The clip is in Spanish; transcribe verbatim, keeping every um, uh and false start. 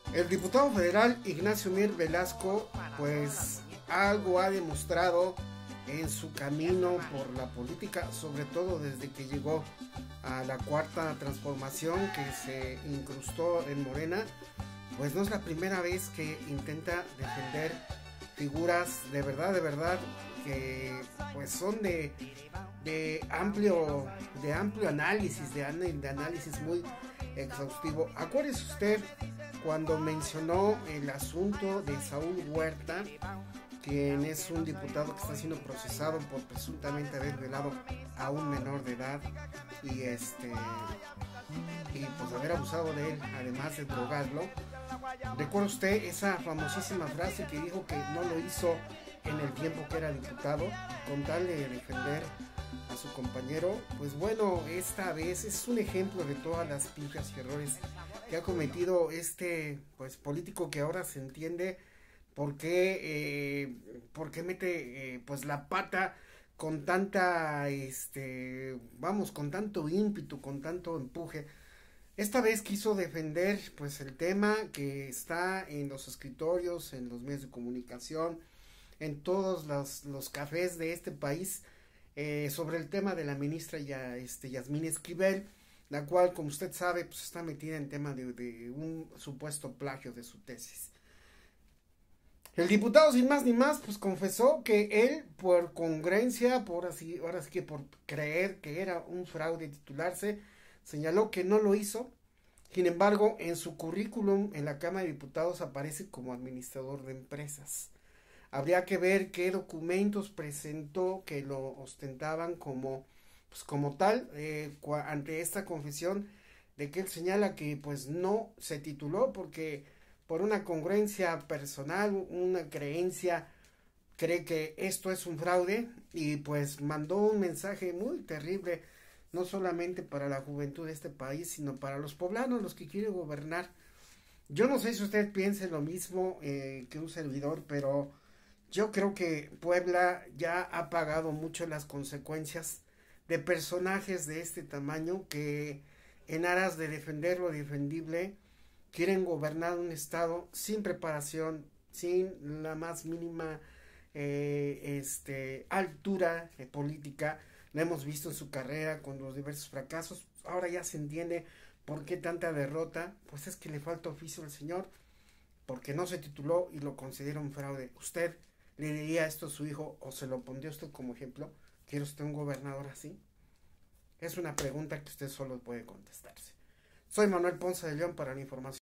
El diputado federal Ignacio Mier Velasco, pues algo ha demostrado en su camino por la política, sobre todo desde que llegó a la cuarta transformación, que se incrustó en Morena. Pues no es la primera vez que intenta defender figuras de verdad, de verdad, que pues son de, de amplio de amplio análisis, de, de análisis muy exhaustivo. Acuérdese usted cuando mencionó el asunto de Saúl Huerta, quien es un diputado que está siendo procesado por presuntamente haber violado a un menor de edad y este y pues haber abusado de él, además de drogarlo. ¿Recuerda usted esa famosísima frase que dijo que no lo hizo en el tiempo que era diputado con tal de defender a su compañero? Pues bueno, esta vez es un ejemplo de todas las pifias y errores que ha cometido este pues político, que ahora se entiende por qué, eh, por qué mete eh, pues la pata con tanta, este, vamos, con tanto ímpetu, con tanto empuje. Esta vez quiso defender pues el tema que está en los escritorios, en los medios de comunicación, en todos los, los cafés de este país, eh, sobre el tema de la ministra ya, este, Yasmín Esquivel, la cual, como usted sabe, pues está metida en tema de, de un supuesto plagio de su tesis. El diputado, sin más ni más, pues confesó que él, por congruencia, por así, ahora sí que por creer que era un fraude titularse, señaló que no lo hizo. Sin embargo, en su currículum en la Cámara de Diputados aparece como administrador de empresas. Habría que ver qué documentos presentó que lo ostentaban como, pues como tal, eh, ante esta confesión de que él señala que pues no se tituló porque por una congruencia personal, una creencia, cree que esto es un fraude y pues mandó un mensaje muy terrible, no solamente para la juventud de este país, sino para los poblanos, los que quieren gobernar. Yo no sé si usted piense lo mismo eh, que un servidor, pero yo creo que Puebla ya ha pagado mucho las consecuencias de personajes de este tamaño que en aras de defender lo defendible quieren gobernar un estado sin preparación, sin la más mínima eh, este, altura eh, política. Lo hemos visto en su carrera con los diversos fracasos. Ahora ya se entiende por qué tanta derrota. Pues es que le falta oficio al señor, porque no se tituló y lo considera un fraude. ¿Usted le diría esto a su hijo o se lo pondría usted como ejemplo? ¿Quiere usted un gobernador así? Es una pregunta que usted solo puede contestarse. Soy Manuel Ponce de León para la información.